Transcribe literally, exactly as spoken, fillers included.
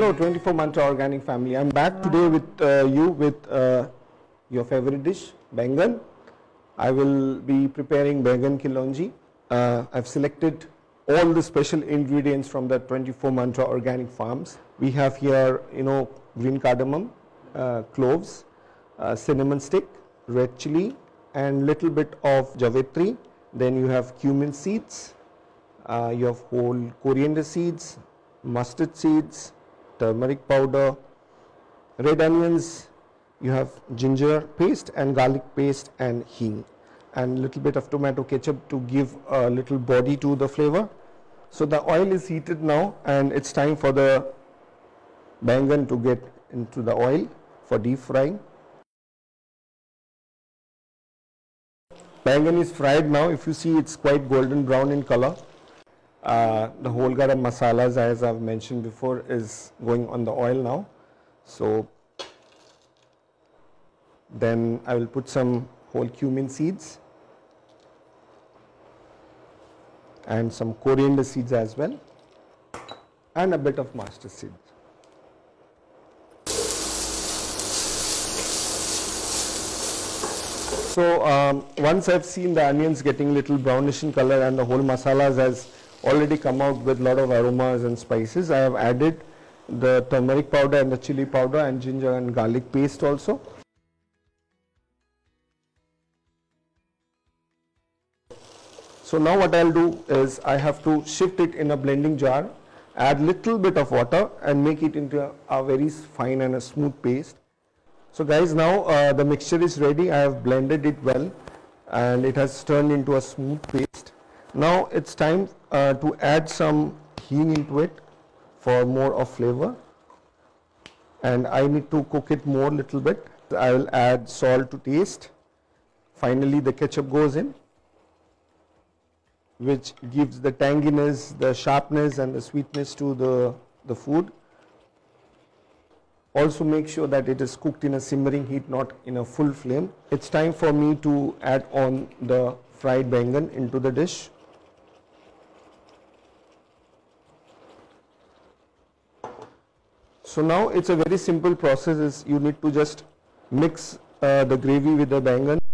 Hello twenty-four Mantra Organic family. I'm back today with uh, you with uh, your favorite dish, Bangan. I will be preparing Bangan Kilonji. Uh, I've selected all the special ingredients from the twenty-four Mantra Organic farms. We have here, you know, green cardamom, uh, cloves, uh, cinnamon stick, red chili, and little bit of javitri. Then you have cumin seeds, uh, you have whole coriander seeds, mustard seeds, turmeric powder, red onions, you have ginger paste and garlic paste and hing, and little bit of tomato ketchup to give a little body to the flavor. So the oil is heated now and it's time for the bangan to get into the oil for deep frying. Bangan is fried now. If you see, it's quite golden brown in color. Uh, the whole garam masalas, as I've mentioned before, is going on the oil now. So then I will put some whole cumin seeds and some coriander seeds as well, and a bit of mustard seeds. So um, once I've seen the onions getting little brownish in color and the whole masalas has already come out with a lot of aromas and spices, I have added the turmeric powder and the chili powder and ginger and garlic paste also. So now what I'll do is I have to shift it in a blending jar, add little bit of water and make it into a, a very fine and a smooth paste. So guys, now uh, the mixture is ready. I have blended it well and it has turned into a smooth paste. Now it's time uh, to add some hing into it for more of flavor, and I need to cook it more little bit. I will add salt to taste. Finally the ketchup goes in, which gives the tanginess, the sharpness and the sweetness to the, the food. Also make sure that it is cooked in a simmering heat, not in a full flame. It's time for me to add on the fried bangan into the dish. So now it's a very simple process. Is you need to just mix uh, the gravy with the bangan.